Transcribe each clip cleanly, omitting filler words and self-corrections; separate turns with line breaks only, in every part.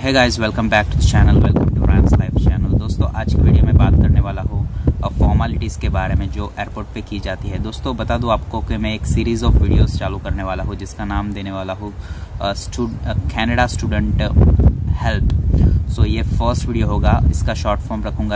Hey guys, welcome back to the channel, welcome to Ram's life channel. दोस्तों, आज की video में बात करने वाला हूँ फॉर्मेलिटीज़ के बारे में जो एयरपोर्ट पे की जाती है। दोस्तों, बता दूं आपको कि मैं एक सीरीज़ ऑफ वीडियोस चालू करने वाला हूँ जिसका नाम देने वाला हूँ कनाडा स्टूडेंट हेल्प। सो ये फर्स्ट वीडियो होगा, इसका शॉर्ट फॉर्म रखूँगा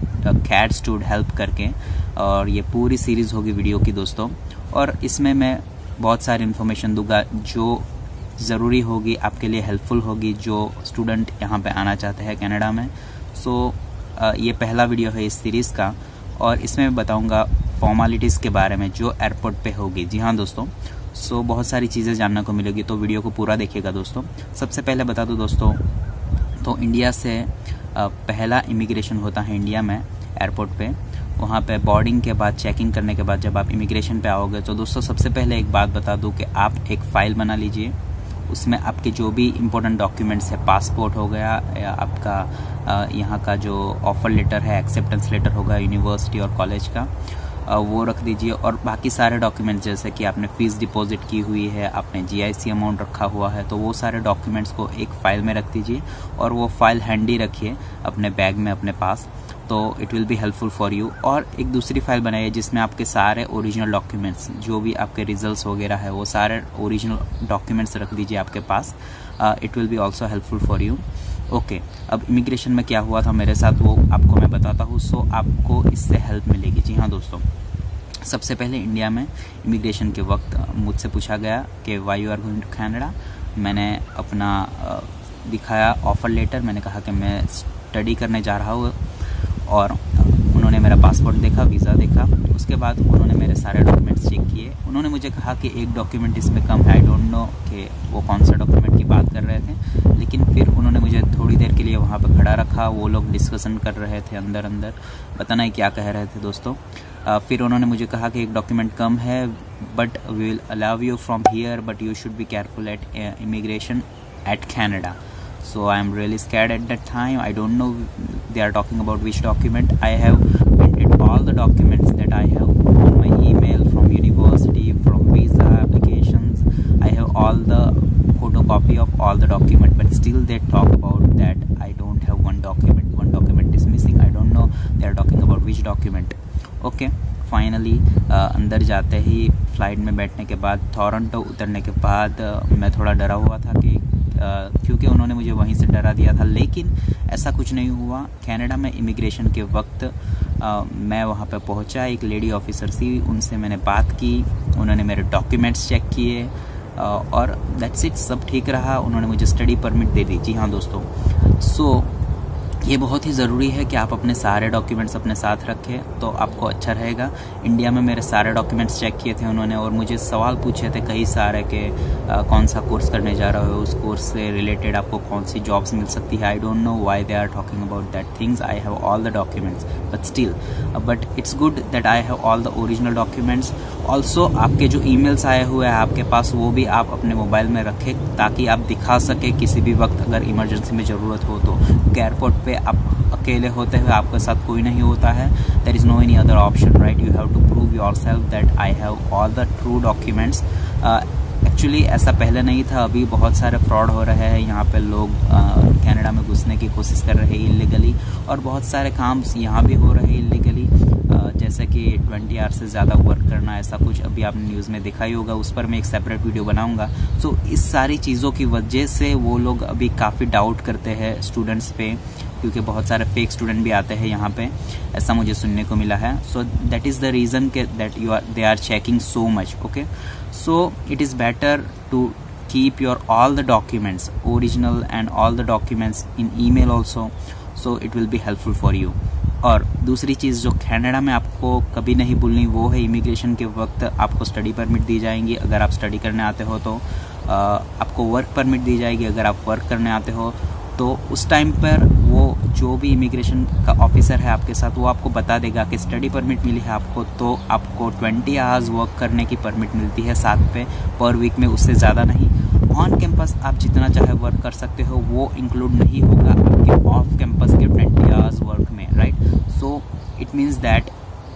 कैट स्टूड हेल्प करके, और ये पूरी सीरीज़ होगी वीडियो की दोस्तों। और इसमें मैं बहुत सारी इन्फॉर्मेशन दूंगा जो ज़रूरी होगी, आपके लिए हेल्पफुल होगी जो स्टूडेंट यहाँ पे आना चाहते हैं कनाडा में। सो ये पहला वीडियो है इस सीरीज़ का, और इसमें मैं बताऊँगा फॉर्मेलिटीज़ के बारे में जो एयरपोर्ट पे होगी। जी हाँ दोस्तों, सो बहुत सारी चीज़ें जानने को मिलेगी, तो वीडियो को पूरा देखिएगा दोस्तों। सबसे पहले बता दूँ दोस्तों, तो इंडिया से पहला इमिग्रेशन होता है इंडिया में एयरपोर्ट पे। वहाँ पे बोर्डिंग के बाद, चेकिंग करने के बाद जब आप इमिग्रेशन पे आओगे, तो दोस्तों सबसे पहले एक बात बता दूँ कि आप एक फ़ाइल बना लीजिए। उसमें आपके जो भी इम्पोर्टेंट डॉक्यूमेंट्स है, पासपोर्ट हो गया या आपका यहाँ का जो ऑफर लेटर है, एक्सेप्टेंस लेटर होगा यूनिवर्सिटी और कॉलेज का, वो रख दीजिए। और बाकी सारे डॉक्यूमेंट्स, जैसे कि आपने फ़ीस डिपॉजिट की हुई है, आपने जीआईसी अमाउंट रखा हुआ है, तो वो सारे डॉक्यूमेंट्स को एक फ़ाइल में रख दीजिए, और वो फ़ाइल हैंडी रखिए अपने बैग में अपने पास, तो it will be helpful for you. और एक दूसरी फाइल बनाइए जिसमें आपके सारे ओरिजिनल डॉक्यूमेंट्स, जो भी आपके रिजल्ट्स वगैरह है, वो सारे ओरिजिनल डॉक्यूमेंट्स रख दीजिए आपके पास। It will be also helpful for you. Okay, अब इमिग्रेशन में क्या हुआ था मेरे साथ वो आपको मैं बताता हूँ, सो आपको इससे हेल्प मिलेगी। जी हाँ दोस्तों, सबसे पहले इंडिया में इमिग्रेशन के वक्त मुझसे पूछा गया कि why you are going to Canada. मैंने अपना दिखाया ऑफर लेटर, मैंने कहा कि मैं स्टडी करने जा रहा हूँ, और उन्होंने मेरा पासपोर्ट देखा, वीज़ा देखा। उसके बाद उन्होंने मेरे सारे डॉक्यूमेंट्स चेक किए। उन्होंने मुझे कहा कि एक डॉक्यूमेंट इसमें कम है, आई डोंट नो कि वो कौन सा डॉक्यूमेंट की बात कर रहे थे, लेकिन फिर उन्होंने मुझे थोड़ी देर के लिए वहाँ पर खड़ा रखा। वो लोग डिस्कशन कर रहे थे अंदर अंदर, पता नहीं क्या कह रहे थे दोस्तों। फिर उन्होंने मुझे कहा कि एक डॉक्यूमेंट कम है, but we will allow you from here, but you should be careful at immigration at Canada. So I am really scared at that time. I don't know they are talking about which document. I have printed all the documents that I have on my email from university, from visa applications. I have all the photocopy of all the document, but still they talk about that I don't have one document. One document is missing. I don't know they are talking about which document. Okay. Finally अंदर जाते ही, flight में बैठने के बाद, Toronto उतरने के बाद मैं थोड़ा डरा हुआ था कि क्योंकि उन्होंने मुझे वहीं से डरा दिया था, लेकिन ऐसा कुछ नहीं हुआ। कनाडा में इमिग्रेशन के वक्त मैं वहाँ पे पहुँचा, एक लेडी ऑफिसर थी, उनसे मैंने बात की, उन्होंने मेरे डॉक्यूमेंट्स चेक किए, और दैट्स इट, सब ठीक रहा। उन्होंने मुझे स्टडी परमिट दे दी। जी हाँ दोस्तों, सो ये बहुत ही ज़रूरी है कि आप अपने सारे डॉक्यूमेंट्स अपने साथ रखें, तो आपको अच्छा रहेगा। इंडिया में मेरे सारे डॉक्यूमेंट्स चेक किए थे उन्होंने, और मुझे सवाल पूछे थे कई सारे के कौन सा कोर्स करने जा रहे हो, उस कोर्स से रिलेटेड आपको कौन सी जॉब्स मिल सकती है। I don't know why they are talking about that things. I have all the documents, but still, but it's good that I have all the original documents. Also आपके जो emails आए हुए हैं आपके पास, वो भी आप अपने मोबाइल में रखें, ताकि आप दिखा सके किसी भी वक्त अगर इमरजेंसी में ज़रूरत हो तो। एयरपोर्ट पे आप अकेले होते हुए, आपके साथ कोई नहीं होता है, there is no any other option, right? You have to prove yourself that I have all the true documents. Actually ऐसा पहले नहीं था, अभी बहुत सारे फ्रॉड हो रहे हैं यहाँ पे। लोग कनाडा में घुसने की कोशिश कर रहे हैं इलीगली, और बहुत सारे काम यहाँ भी हो रहे हैं इलीगली, जैसे कि 20 आवर से ज़्यादा वर्क करना, ऐसा कुछ अभी आपने न्यूज़ में देखा ही होगा। उस पर मैं एक सेपरेट वीडियो बनाऊंगा। सो इस सारी चीज़ों की वजह से वो लोग अभी काफ़ी डाउट करते हैं स्टूडेंट्स पे, क्योंकि बहुत सारे फेक स्टूडेंट भी आते हैं यहाँ पे, ऐसा मुझे सुनने को मिला है। So that is the reason के that they are checking so much. Okay, so it is better to keep your all the documents original and all the documents in email also, so it will be helpful for you. और दूसरी चीज़ जो Canada में आपको कभी नहीं भूलनी, वो है इमिग्रेशन के वक्त आपको स्टडी परमिट दी जाएंगी। अगर आप स्टडी करने आते हो तो आपको वर्क परमिट दी जाएगी। अगर आप वर्क करने आते हो तो उस टाइम पर वो जो भी इमिग्रेशन का ऑफिसर है आपके साथ, वो आपको बता देगा कि स्टडी परमिट मिली है आपको, तो आपको 20 आवर्स वर्क करने की परमिट मिलती है साथ पे पर वीक में, उससे ज़्यादा नहीं। ऑन कैंपस आप जितना चाहे वर्क कर सकते हो, वो इंक्लूड नहीं होगा आपके ऑफ कैंपस के 20 आवर्स वर्क में, right? So it means that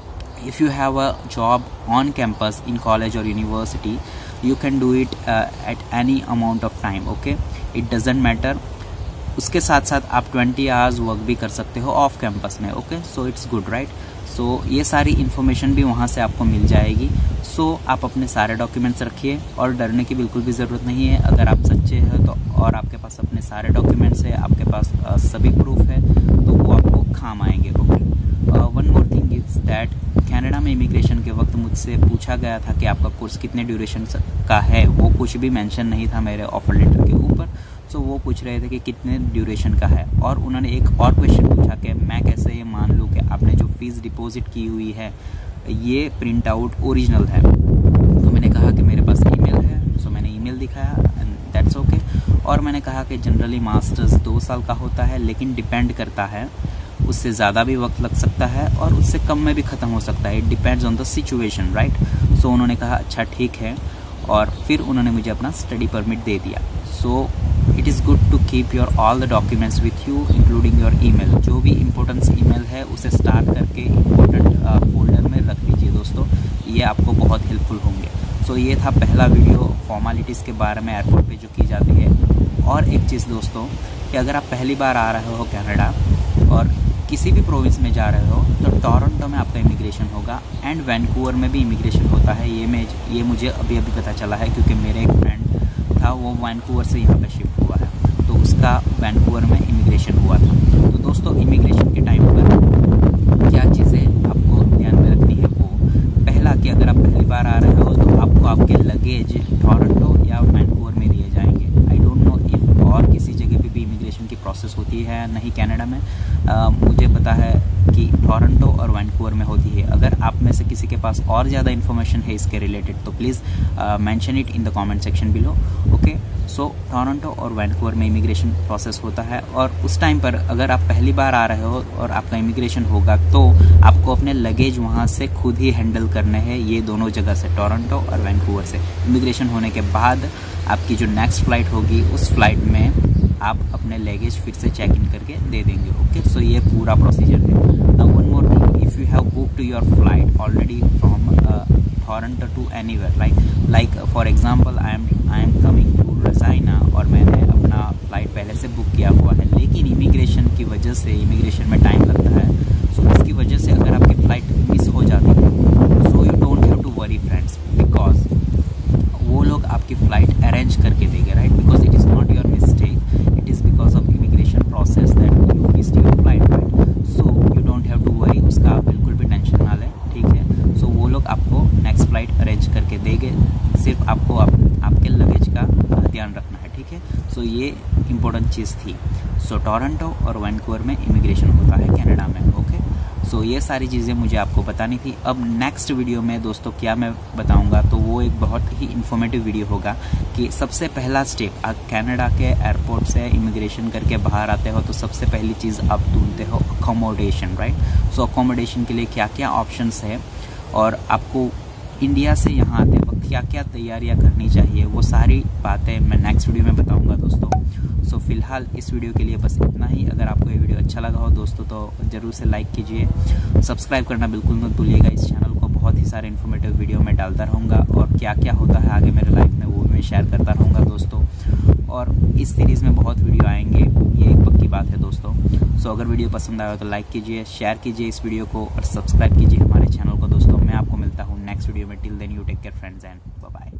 if you have a job on campus in college or university, you can do it at any amount of time. Okay, it doesn't matter उसके साथ साथ आप 20 hours work भी कर सकते हो off campus में। Okay, so it's good right. So ये सारी इन्फॉर्मेशन भी वहाँ से आपको मिल जाएगी। सो आप अपने सारे डॉक्यूमेंट्स रखिए और डरने की बिल्कुल भी ज़रूरत नहीं है। अगर आप सच्चे हैं तो और आपके पास अपने सारे डॉक्यूमेंट्स है, आपके पास सभी प्रूफ है, तो वो आपको काम आएंगे। Okay, one more thing is that Canada में इमिग्रेशन के वक्त मुझसे पूछा गया था कि आपका कोर्स कितने ड्यूरेशन का है। वो कुछ भी मेंशन नहीं था मेरे ऑफर लेटर के ऊपर। सो वो पूछ रहे थे कि कितने ड्यूरेशन का है, और उन्होंने एक और क्वेश्चन पूछा कि मैं कैसे ये मान लूँ कि आपने जो फीस डिपॉजिट की हुई है ये प्रिंट आउट ओरिजिनल है। तो मैंने कहा कि मेरे पास ईमेल है। सो मैंने ईमेल दिखाया एंड दैट्स ओके। और मैंने कहा कि जनरली मास्टर्स 2 साल का होता है, लेकिन डिपेंड करता है, उससे ज़्यादा भी वक्त लग सकता है और उससे कम में भी ख़त्म हो सकता है। It depends on the situation right. So उन्होंने कहा अच्छा ठीक है, और फिर उन्होंने मुझे अपना स्टडी परमिट दे दिया। So it is good to keep your all the documents with you including your email. जो भी इम्पोर्टेंस ईमेल है उसे स्टार करके इम्पोर्टेंट फोल्डर में रख लीजिए दोस्तों, ये आपको बहुत हेल्पफुल होंगे। सो ये था पहला वीडियो फॉर्मेलिटीज़ के बारे में एयरपोर्ट पे जो की जाती है। और एक चीज़ दोस्तों कि अगर आप पहली बार आ रहे हो कनाडा और किसी भी प्रोविंस में जा रहे हो तो टोरंटो में आपका इमिग्रेशन होगा एंड वैंकूवर में भी इमिग्रेशन होता है। ये मुझे अभी पता चला है, क्योंकि मेरे एक फ्रेंड था वो वैंकूवर से यहाँ पे शिफ्ट हुआ है, तो उसका वैंकूवर में इमिग्रेशन हुआ था। तो दोस्तों इमिग्रेशन के टाइम पर क्या चीज़ें आपको ध्यान में रखनी है, वो पहला कि अगर आप पहली बार आ रहे हो तो आपको आपके लगेज टोरंटो या वैंकूवर में दिए जाएंगे। आई डोंट नो इफ और किसी जगह पे भी इमिग्रेशन की प्रोसेस होती है नहीं कनाडा में। मुझे पता है कि टोरंटो और वैंकूवर में होती है। अगर आप में से किसी के पास और ज़्यादा इन्फॉर्मेशन है इसके रिलेटेड तो please mention it in the comment section below. Okay, so Toronto और वैंकूवर में इमिग्रेशन प्रोसेस होता है, और उस टाइम पर अगर आप पहली बार आ रहे हो और आपका इमिग्रेशन होगा तो आपको अपने लगेज वहाँ से खुद ही हैंडल करने हैं, ये दोनों जगह से, टोरंटो और वैंकूवर से। इमिग्रेशन होने के बाद आपकी जो नेक्स्ट फ्लाइट होगी उस फ्लाइट में आप अपने लगेज फिर से चेक इन करके दे देंगे। ओके, सो ये पूरा प्रोसीजर है। Now one more thing, if you have booked your flight already from Toronto to anywhere, like for example I am coming to Regina और मैंने अपना फ्लाइट पहले से बुक किया हुआ है, लेकिन इमिग्रेशन की वजह से इमिग्रेशन में टाइम लगता है, सो इसकी वजह से अगर आपकी फ़्लाइट मिस हो जाती है so you don't have to worry friends, because वो लोग आपकी फ़्लाइट अरेंज करके देंगे right, because it is not your mistake, it is because of immigration process that you missed your flight right. So you don't have to worry, उसका आप बिल्कुल भी tension ना लें, ठीक है। सो वो लोग आपको नेक्स्ट फ्लाइट अरेंज करके देंगे, सिर्फ आपको आपके लगेज का ध्यान रखना है, ठीक है। सो ये इम्पोर्टेंट चीज़ थी। सो टोरंटो और वैंकूवर में इमिग्रेशन होता है कनाडा में। ओके, सो ये सारी चीज़ें मुझे आपको बतानी थी। अब नेक्स्ट वीडियो में दोस्तों क्या मैं बताऊंगा, तो वो एक बहुत ही इन्फॉर्मेटिव वीडियो होगा कि सबसे पहला स्टेप, आप कनाडा के एयरपोर्ट से इमिग्रेशन करके बाहर आते हो तो सबसे पहली चीज़ आप ढूंढते हो अकोमोडेशन राइट। सो अकोमोडेशन के लिए क्या क्या ऑप्शंस है और आपको इंडिया से यहाँ आते वक्त क्या क्या तैयारियाँ करनी चाहिए, वो सारी बातें मैं नेक्स्ट वीडियो में बताऊँगा दोस्तों। सो फिलहाल इस वीडियो के लिए बस इतना ही। अगर आपको ये वीडियो अच्छा लगा हो दोस्तों तो ज़रूर से लाइक कीजिए, सब्सक्राइब करना बिल्कुल मत भूलिएगा। इस चैनल को बहुत ही सारे इन्फॉर्मेटिव वीडियो मैं डालता रहूँगा, और क्या क्या होता है आगे मेरे लाइफ में वो मैं शेयर करता रहूँगा दोस्तों। और इस सीरीज़ में बहुत वीडियो आएंगे, ये एक पक्की बात है दोस्तों। सो अगर वीडियो पसंद आया तो लाइक कीजिए, शेयर कीजिए इस वीडियो को और सब्सक्राइब कीजिए हमारे चैनल को दोस्तों। मैं आपको मिलता हूँ नेक्स्ट वीडियो में। Till then you take care friends and bye bye.